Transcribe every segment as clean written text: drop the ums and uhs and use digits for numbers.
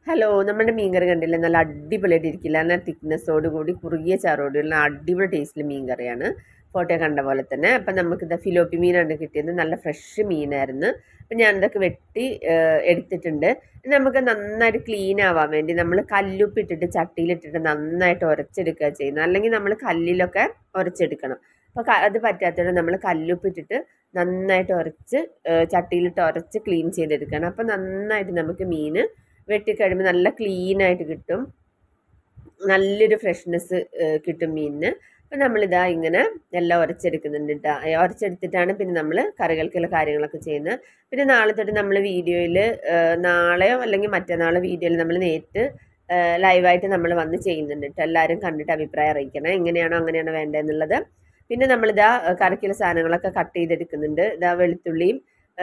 Hello, നമ്മുടെ മീൻകറി കണ്ടില്ലേ? നല്ല അടിപൊളിയായിട്ട് ഇരിക്കില്ല, നല്ല തിക്നെസ്സോട് കൂടി കുറുകിയ ചാറോടുള്ള അടിപൊളി ടേസ്റ്റിൽ മീൻകറിയാണ്. ഫോട്ടോ കണ്ട പോലെ തന്നെ. അപ്പം നമുക്കിത് ഫിലോപ്പി മീനാണ് കിട്ടിയത്, നല്ല ഫ്രഷ് മീനായിരുന്നു. അപ്പം ഞാൻ ഇതൊക്കെ വെട്ടി എടുത്തിട്ടുണ്ട്. നമുക്ക് നന്നായിട്ട് ക്ലീൻ ആവാൻ വേണ്ടി നമ്മൾ കല്ലുപ്പിട്ടിട്ട് ചട്ടിയിലിട്ടിട്ട് നന്നായിട്ട് ഉരച്ചെടുക്കുക ചെയ്യുന്നത്, അല്ലെങ്കിൽ നമ്മൾ കല്ലിലൊക്കെ ഉരച്ചെടുക്കണം. അപ്പോൾ അത് പറ്റാത്തതുകൊണ്ട് നമ്മൾ കല്ലുപ്പിട്ടിട്ട് നന്നായിട്ട് ഉരച്ച് ചട്ടിയിലിട്ട് ഉരച്ച് ക്ലീൻ ചെയ്തെടുക്കണം. അപ്പം നന്നായിട്ട് നമുക്ക് മീൻ വെട്ടിക്കഴിയുമ്പോൾ നല്ല ക്ലീനായിട്ട് കിട്ടും, നല്ലൊരു ഫ്രഷ്നെസ് കിട്ടും മീനിന്. അപ്പം നമ്മളിതാ ഇങ്ങനെ എല്ലാം ഉരച്ചെടുക്കുന്നുണ്ട് കേട്ടോ. ഉരച്ചെടുത്തിട്ടാണ് പിന്നെ നമ്മൾ കറികൾക്കുള്ള കാര്യങ്ങളൊക്കെ ചെയ്യുന്നത്. പിന്നെ നാളെ തൊട്ട് നമ്മൾ വീഡിയോയിൽ, നാളെയോ അല്ലെങ്കിൽ മറ്റന്നാളോ വീഡിയോയിൽ നമ്മൾ നേരിട്ട് ലൈവായിട്ട് നമ്മൾ വന്ന് ചെയ്യുന്നുണ്ട് കേട്ടോ. എല്ലാവരും കണ്ടിട്ട് അഭിപ്രായം അറിയിക്കണം, എങ്ങനെയാണോ അങ്ങനെയാണോ വേണ്ടതെന്നുള്ളത്. പിന്നെ നമ്മളിതാ കറിക്കുള്ള സാധനങ്ങളൊക്കെ കട്ട് ചെയ്തെടുക്കുന്നുണ്ട്. ഇതാ വെളുത്തുള്ളിയും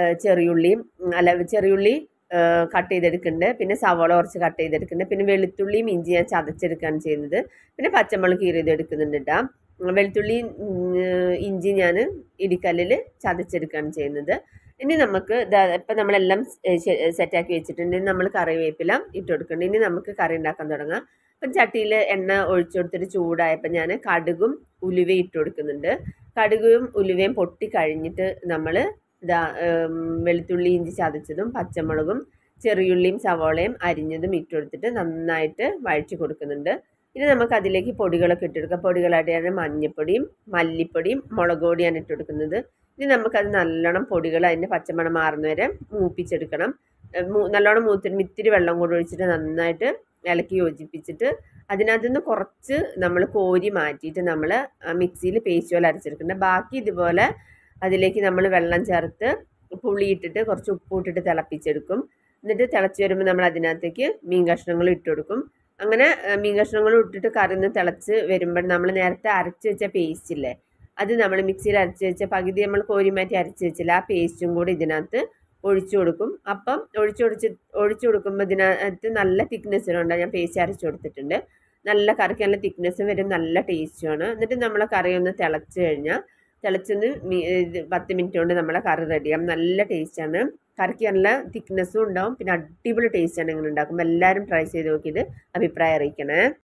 ചെറിയുള്ളി കട്ട് ചെയ്തെടുക്കുന്നുണ്ട്. പിന്നെ സവോള കുറച്ച് കട്ട് ചെയ്തെടുക്കുന്നുണ്ട്. പിന്നെ വെളുത്തുള്ളിയും ഇഞ്ചി ഞാൻ ചതച്ചെടുക്കുകയാണ് ചെയ്യുന്നത്. പിന്നെ പച്ചമുളക് കീറിയതെടുക്കുന്നുണ്ട് കേട്ടോ. വെളുത്തുള്ളി ഇഞ്ചി ഞാൻ ഇടിക്കല്ലിൽ ചതച്ചെടുക്കുകയാണ് ചെയ്യുന്നത്. ഇനി നമുക്ക് ഇപ്പം നമ്മളെല്ലാം സെറ്റാക്കി വെച്ചിട്ടുണ്ട്. ഇനി നമ്മൾ കറിവേപ്പില ഇട്ട് കൊടുക്കുന്നുണ്ട്. ഇനി നമുക്ക് കറി ഉണ്ടാക്കാൻ തുടങ്ങാം. അപ്പം ചട്ടിയിൽ എണ്ണ ഒഴിച്ചു കൊടുത്തിട്ട് ചൂടായപ്പോൾ ഞാൻ കടുകും ഉലുവയും ഇട്ട് കൊടുക്കുന്നുണ്ട്. കടുകും ഉലുവയും പൊട്ടി കഴിഞ്ഞിട്ട് നമ്മൾ വെളുത്തുള്ളി ഇഞ്ചി ചതച്ചതും പച്ചമുളകും ചെറിയുള്ളിയും സവോളയും അരിഞ്ഞതും ഇട്ട് കൊടുത്തിട്ട് നന്നായിട്ട് വഴറ്റി കൊടുക്കുന്നുണ്ട്. ഇനി നമുക്ക് അതിലേക്ക് പൊടികളൊക്കെ ഇട്ടെടുക്കാം. പൊടികളായിട്ട് മഞ്ഞൾപ്പൊടിയും മല്ലിപ്പൊടിയും മുളക് പൊടിയാണ് ഇട്ട് കൊടുക്കുന്നത്. ഇനി നമുക്കത് നല്ലോണം പൊടികൾ അതിൻ്റെ പച്ചമണം മാറുന്നവരെ മൂപ്പിച്ചെടുക്കണം. നല്ലോണം മൂത്തിട്ട് ഇത്തിരി വെള്ളം കൂടി ഒഴിച്ചിട്ട് നന്നായിട്ട് ഇളക്കി യോജിപ്പിച്ചിട്ട് അതിനകത്ത് നിന്ന് കുറച്ച് നമ്മൾ കോരി മാറ്റിയിട്ട് നമ്മൾ മിക്സിയിൽ പേസ്റ്റ് പോലെ അരച്ചെടുക്കുന്നുണ്ട്. ബാക്കി ഇതുപോലെ അതിലേക്ക് നമ്മൾ വെള്ളം ചേർത്ത് പുളിയിട്ടിട്ട് കുറച്ച് ഉപ്പിട്ടിട്ട് തിളപ്പിച്ചെടുക്കും. എന്നിട്ട് തിളച്ച് വരുമ്പോൾ നമ്മൾ അതിനകത്തേക്ക് മീൻ കഷ്ണങ്ങൾ ഇട്ട് കൊടുക്കും. അങ്ങനെ മീൻ കഷ്ണങ്ങൾ ഇട്ടിട്ട് കറി ഒന്ന് തിളച്ച് വരുമ്പോൾ നമ്മൾ നേരത്തെ അരച്ച് വെച്ച പേസ്റ്റ് ഇല്ലേ, അത് നമ്മൾ മിക്സിയിൽ അരച്ച് വെച്ച പകുതി നമ്മൾ കോരി മാറ്റി അരച്ച് വെച്ചില്ല, ആ പേസ്റ്റും കൂടി ഇതിനകത്ത് ഒഴിച്ചു കൊടുക്കും. അപ്പം ഒഴിച്ചു കൊടുക്കുമ്പോൾ ഇതിനകത്ത് നല്ല തിക്നെസ്സിനുണ്ട്. ഞാൻ പേസ്റ്റ് അരച്ച് കൊടുത്തിട്ടുണ്ട്. നല്ല കറിക്ക് നല്ല തിക്നെസ്സും വരും, നല്ല ടേസ്റ്റുമാണ്. എന്നിട്ട് നമ്മളെ കറി ഒന്ന് തിളച്ച് കഴിഞ്ഞാൽ തിളച്ചൊന്ന് 10 മിനിറ്റ് കൊണ്ട് നമ്മളെ കറി റെഡിയാകും. നല്ല ടേസ്റ്റാണ്. കറിക്ക് നല്ല തിക്നെസ്സും ഉണ്ടാവും, പിന്നെ അടിപൊളി ടേസ്റ്റാണ് ഇങ്ങനെ ഉണ്ടാക്കുമ്പോൾ. എല്ലാവരും ട്രൈ ചെയ്ത് നോക്കിയിട്ട് അഭിപ്രായം അറിയിക്കണേ.